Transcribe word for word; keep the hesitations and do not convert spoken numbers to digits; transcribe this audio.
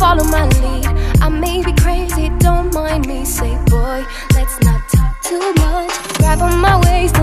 follow my lead. I may be crazy, don't mind me. Say, boy, let's not talk too much. Grab on my waist